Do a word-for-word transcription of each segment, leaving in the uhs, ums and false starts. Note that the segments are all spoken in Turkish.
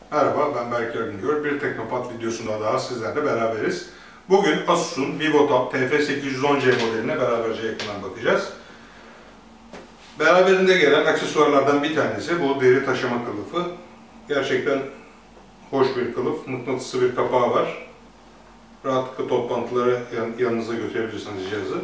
Merhaba, ben Berker Güngör. Bir Teknopat videosunda daha sizlerle beraberiz. Bugün Asus'un VivoTab T F sekiz yüz on C modeline beraberce yakından bakacağız. Beraberinde gelen aksesuarlardan bir tanesi bu deri taşıma kılıfı. Gerçekten hoş bir kılıf, mıknatıslı bir kapağı var. Rahatlıkla toplantılara yanınıza götürebilirsiniz cihazı.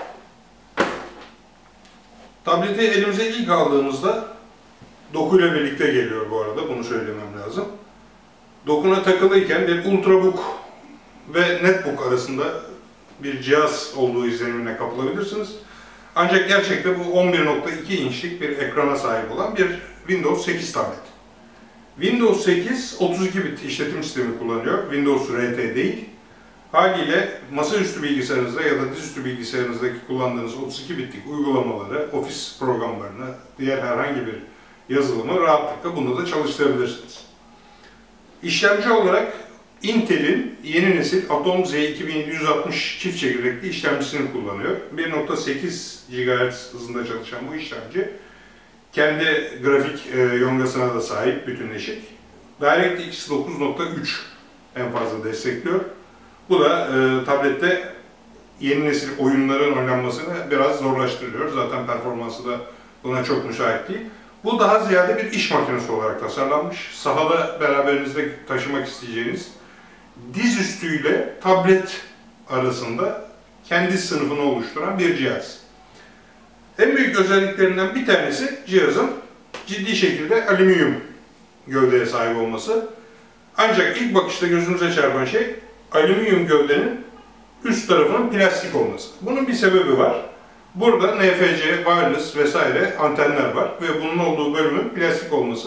Tableti elimize ilk aldığımızda dokuyla birlikte geliyor bu arada, bunu söylemem lazım. Dokuna takılıyken bir Ultrabook ve Netbook arasında bir cihaz olduğu izlenimine kapılabilirsiniz. Ancak gerçekte bu on bir nokta iki inçlik bir ekrana sahip olan bir Windows sekiz tablet. Windows sekiz otuz iki bit işletim sistemi kullanıyor, Windows R T değil. Haliyle masaüstü bilgisayarınızda ya da dizüstü bilgisayarınızdaki kullandığınız otuz iki bitlik uygulamaları, ofis programlarını, diğer herhangi bir yazılımı rahatlıkla bunda da çalıştırabilirsiniz. İşlemci olarak Intel'in yeni nesil Atom Z iki bin yedi yüz altmış çift çekirdekli işlemcisini kullanıyor. bir nokta sekiz gigahertz hızında çalışan bu işlemci kendi grafik e, yongasına da sahip, bütünleşik. DirectX dokuz nokta üç en fazla destekliyor. Bu da e, tablette yeni nesil oyunların oynanmasını biraz zorlaştırıyor. Zaten performansı da buna çok müsait değil. Bu daha ziyade bir iş makinesi olarak tasarlanmış. Sahada beraberinizde taşımak isteyeceğiniz dizüstüyle tablet arasında kendi sınıfını oluşturan bir cihaz. En büyük özelliklerinden bir tanesi cihazın ciddi şekilde alüminyum gövdeye sahip olması. Ancak ilk bakışta gözünüze çarpan şey alüminyum gövdenin üst tarafının plastik olması. Bunun bir sebebi var. Burada N F C, wireless vesaire antenler var ve bunun olduğu bölümün plastik olması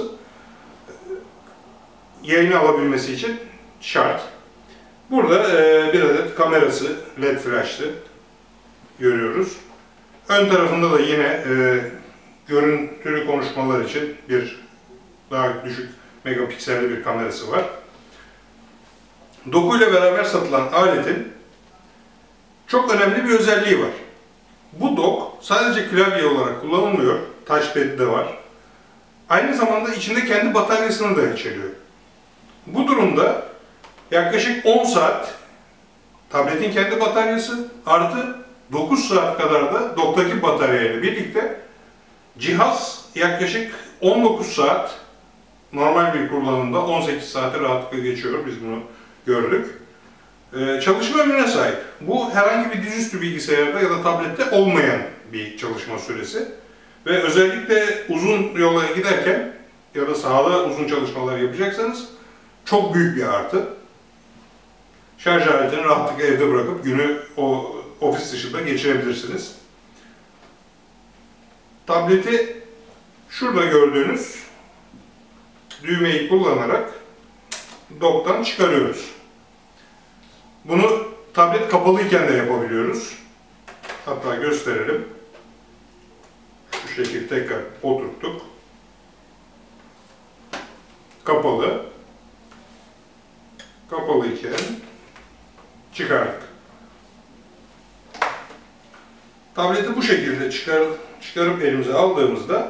yayını alabilmesi için şart. Burada e, bir adet kamerası L E D flashlı görüyoruz. Ön tarafında da yine e, görüntülü konuşmalar için bir daha düşük megapikselli bir kamerası var. Dokuyla beraber satılan aletin çok önemli bir özelliği var. Bu dock sadece klavye olarak kullanılmıyor, touchpad de var. Aynı zamanda içinde kendi bataryasını da içeriyor. Bu durumda yaklaşık on saat tabletin kendi bataryası artı dokuz saat kadar da docktaki bataryayla birlikte cihaz yaklaşık on dokuz saat normal bir kullanımda on sekiz saate rahatlıkla geçiyor. Biz bunu gördük. Ee, çalışma ömrüne sahip. Bu herhangi bir dizüstü bilgisayarda ya da tablette olmayan bir çalışma süresi. Ve özellikle uzun yola giderken ya da sahada uzun çalışmalar yapacaksanız çok büyük bir artı. Şarj aletini rahatlıkla evde bırakıp günü o ofis dışında geçirebilirsiniz. Tableti şurada gördüğünüz düğmeyi kullanarak dock'tan çıkarıyoruz. Bunu tablet kapalıyken de yapabiliyoruz. Hatta gösterelim. Şu şekilde tekrar oturttuk. Kapalı. Kapalıyken çıkardık. Tableti bu şekilde çıkar, çıkarıp elimize aldığımızda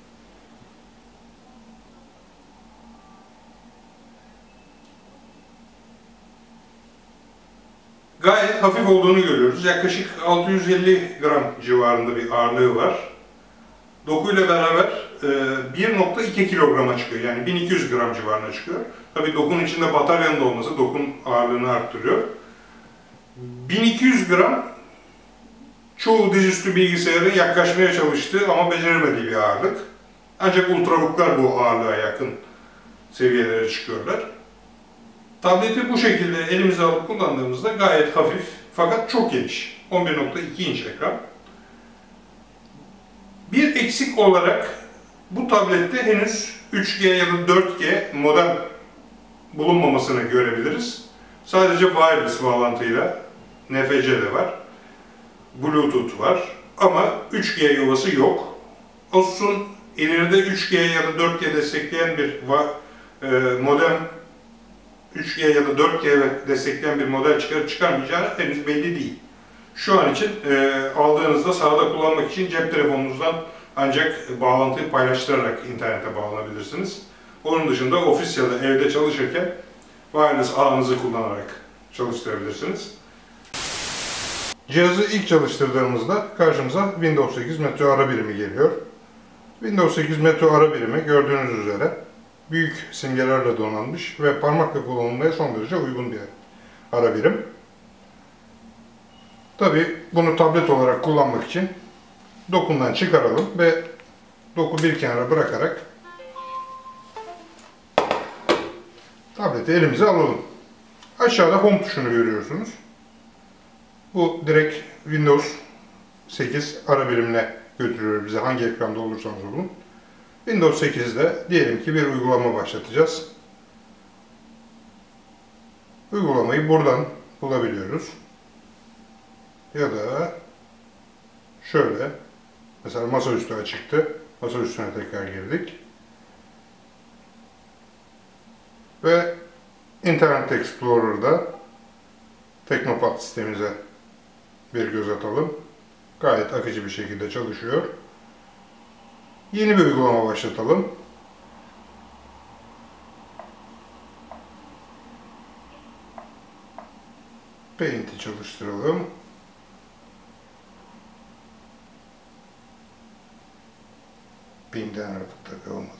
gayet hafif olduğunu görüyoruz. Yaklaşık altı yüz elli gram civarında bir ağırlığı var. Dokuyla beraber bir nokta iki kilograma çıkıyor. Yani bin iki yüz gram civarına çıkıyor. Tabii dokunun içinde bataryanın da olması dokun ağırlığını arttırıyor. bin iki yüz gram çoğu dizüstü bilgisayarın yaklaşmaya çalıştığı ama beceremediği bir ağırlık. Ancak Ultrabook'lar bu ağırlığa yakın seviyelere çıkıyorlar. Tableti bu şekilde elimize alıp kullandığımızda gayet hafif fakat çok geniş. on bir nokta iki inç ekran. Bir eksik olarak bu tablette henüz üç G ya da dört G modem bulunmamasını görebiliriz. Sadece wireless bağlantıyla N F C de var. Bluetooth var ama üç G yuvası yok. Asus'un ileride üç G ya da dört G destekleyen bir modem üç G ya da dört G destekleyen bir model çıkarıp çıkarmayacağını henüz belli değil. Şu an için e, aldığınızda sahada kullanmak için cep telefonunuzdan ancak bağlantıyı paylaştırarak internete bağlanabilirsiniz. Onun dışında ofis ya da evde çalışırken wireless ağınızı kullanarak çalıştırabilirsiniz. Cihazı ilk çalıştırdığımızda karşımıza Windows sekiz Meteo ara birimi geliyor. Windows sekiz Meteo ara birimi gördüğünüz üzere büyük simgelerle donanmış ve parmakla kullanılmaya son derece uygun bir ara birim. Tabi bunu tablet olarak kullanmak için dokundan çıkaralım ve doku bir kenara bırakarak tableti elimize alalım. Aşağıda Home tuşunu görüyorsunuz. Bu direkt Windows sekiz ara birimine götürüyor bize hangi ekranda olursanız olun. Windows sekizde diyelim ki bir uygulama başlatacağız. Uygulamayı buradan bulabiliyoruz. Ya da şöyle, mesela masaüstü açıktı. Masaüstüne tekrar girdik. Ve Internet Explorer'da Teknopad sistemimize bir göz atalım. Gayet akıcı bir şekilde çalışıyor. Yeni bir uygulama başlatalım. Paint'i çalıştıralım. Bim'den artık tabii olmadı.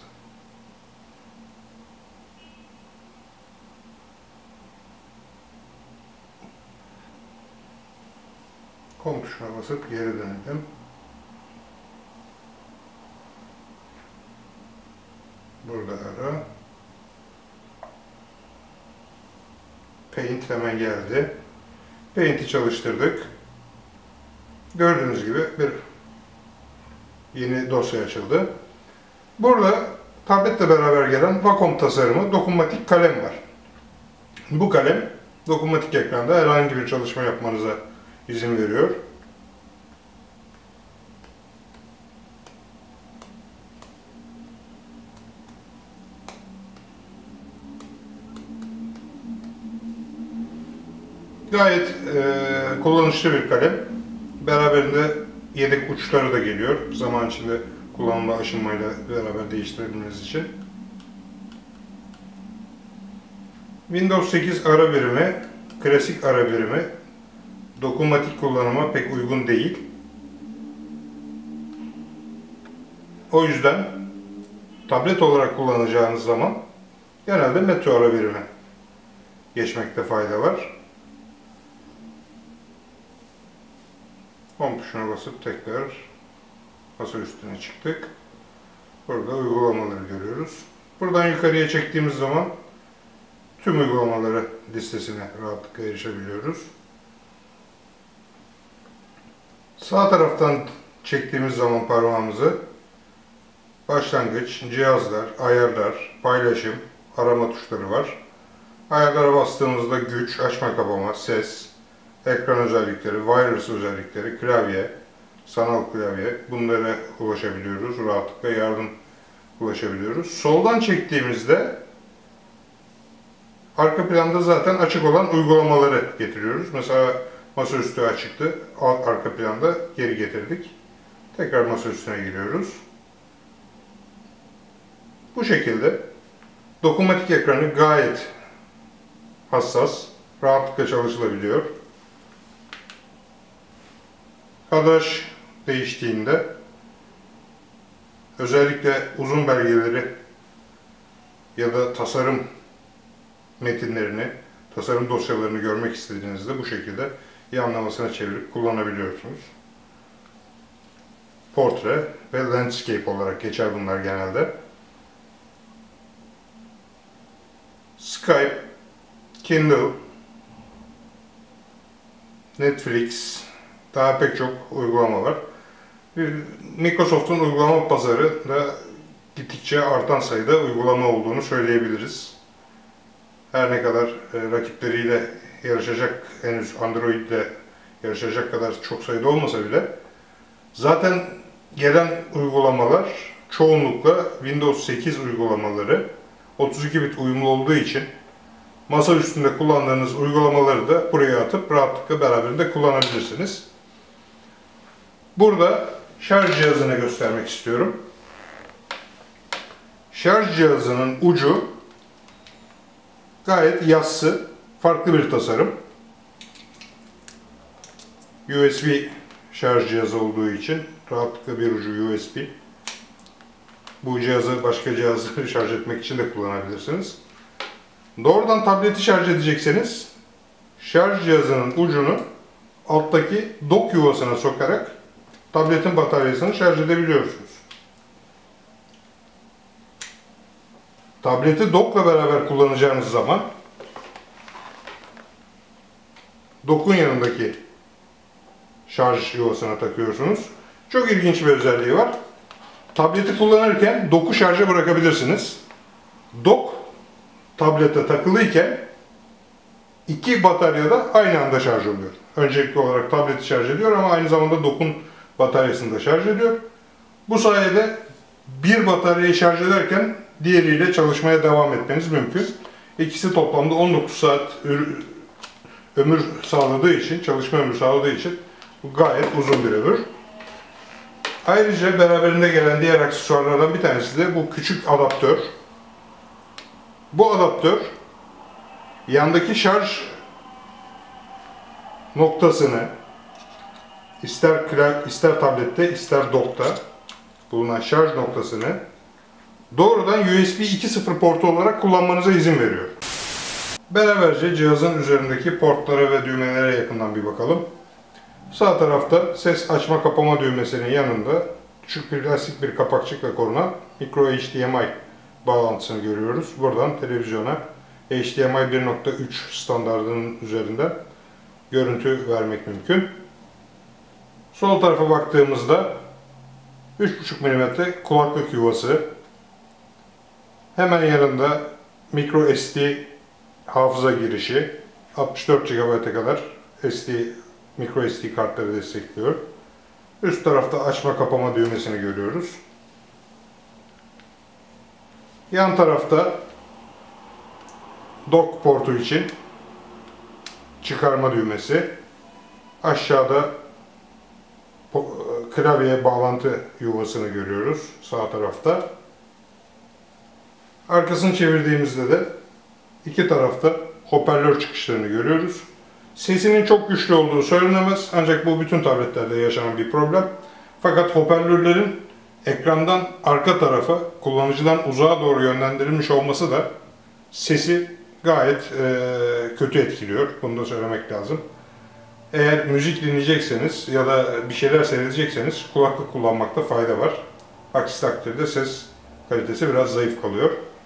Home tuşuna basıp geri dönelim. Burada ara. Paint hemen geldi. Paint'i çalıştırdık. Gördüğünüz gibi bir yeni dosya açıldı. Burada tabletle beraber gelen Wacom tasarımı dokunmatik kalem var. Bu kalem dokunmatik ekranda herhangi bir çalışma yapmanıza izin veriyor. Gayet e, kullanışlı bir kalem. Beraberinde yedek uçları da geliyor. Zaman içinde kullanımla aşınmayla beraber değiştirebilmeniz için. Windows sekiz ara birimi, klasik ara birimi dokunmatik kullanıma pek uygun değil. O yüzden tablet olarak kullanacağınız zaman genelde Meteo ara birimi geçmekte fayda var. Home tuşuna basıp tekrar masa üstüne çıktık. Burada uygulamaları görüyoruz. Buradan yukarıya çektiğimiz zaman tüm uygulamaları listesine rahatlıkla erişebiliyoruz. Sağ taraftan çektiğimiz zaman parmağımızı başlangıç, cihazlar, ayarlar, paylaşım, arama tuşları var. Ayarlara bastığımızda güç, açma kapama, ses, ekran özellikleri, wireless özellikleri, klavye, sanal klavye, bunlara ulaşabiliyoruz. Rahatlıkla yardım ulaşabiliyoruz. Soldan çektiğimizde arka planda zaten açık olan uygulamaları getiriyoruz. Mesela masaüstü açıktı. Arka planda geri getirdik. Tekrar masaüstüne giriyoruz. Bu şekilde dokunmatik ekranı gayet hassas, rahatlıkla çalışılabiliyor. Kadraj değiştiğinde özellikle uzun belgeleri ya da tasarım metinlerini, tasarım dosyalarını görmek istediğinizde bu şekilde yanlamasına çevirip kullanabiliyorsunuz. Portre ve landscape olarak geçer bunlar genelde. Skype, Kindle, Netflix, daha pek çok uygulama var. Microsoft'un uygulama pazarı da gittikçe artan sayıda uygulama olduğunu söyleyebiliriz. Her ne kadar rakipleriyle yarışacak, henüz Android ile yarışacak kadar çok sayıda olmasa bile zaten gelen uygulamalar çoğunlukla Windows sekiz uygulamaları otuz iki bit uyumlu olduğu için masa üstünde kullandığınız uygulamaları da buraya atıp rahatlıkla beraberinde kullanabilirsiniz. Burada şarj cihazını göstermek istiyorum. Şarj cihazının ucu gayet yassı, farklı bir tasarım. U S B şarj cihazı olduğu için rahatlıkla bir ucu U S B. Bu cihazı başka cihazı şarj etmek için de kullanabilirsiniz. Doğrudan tableti şarj edecekseniz şarj cihazının ucunu alttaki dock yuvasına sokarak tabletin bataryasını şarj edebiliyorsunuz. Tableti dock'la beraber kullanacağınız zaman dock'un yanındaki şarj yuvasına takıyorsunuz. Çok ilginç bir özelliği var. Tableti kullanırken dock'u şarja bırakabilirsiniz. Dock tablete takılıyken iki batarya da aynı anda şarj oluyor. Öncelikli olarak tableti şarj ediyor ama aynı zamanda dock'un bataryasını da şarj ediyor. Bu sayede bir bataryayı şarj ederken diğeriyle çalışmaya devam etmeniz mümkün. İkisi toplamda on dokuz saat ömür sağladığı için, çalışma ömrü sağladığı için bu gayet uzun bir ömür. Ayrıca beraberinde gelen diğer aksesuarlardan bir tanesi de bu küçük adaptör. Bu adaptör yandaki şarj noktasını ister ister tablette ister dock'ta bulunan şarj noktasını doğrudan U S B iki nokta sıfır portu olarak kullanmanıza izin veriyor. Beraberce cihazın üzerindeki portlara ve düğmelere yakından bir bakalım. Sağ tarafta ses açma kapama düğmesinin yanında küçük bir lastik bir kapakçıkla korunan micro H D M I bağlantısını görüyoruz. Buradan televizyona H D M I bir nokta üç standardının üzerinden görüntü vermek mümkün. Sol tarafa baktığımızda üç buçuk milimetre kulaklık yuvası. Hemen yanında micro S D hafıza girişi. altmış dört gigabayta kadar S D, micro S D kartları destekliyor. Üst tarafta açma kapama düğmesini görüyoruz. Yan tarafta dock portu için çıkarma düğmesi. Aşağıda klavyeye bağlantı yuvasını görüyoruz sağ tarafta. Arkasını çevirdiğimizde de iki tarafta hoparlör çıkışlarını görüyoruz. Sesinin çok güçlü olduğu söylenemez ancak bu bütün tabletlerde yaşanan bir problem. Fakat hoparlörlerin ekrandan arka tarafa, kullanıcıdan uzağa doğru yönlendirilmiş olması da sesi gayet e, kötü etkiliyor. Bunu da söylemek lazım. Eğer müzik dinleyecekseniz ya da bir şeyler seyredecekseniz kulaklık kullanmakta fayda var. Aksi takdirde ses kalitesi biraz zayıf kalıyor.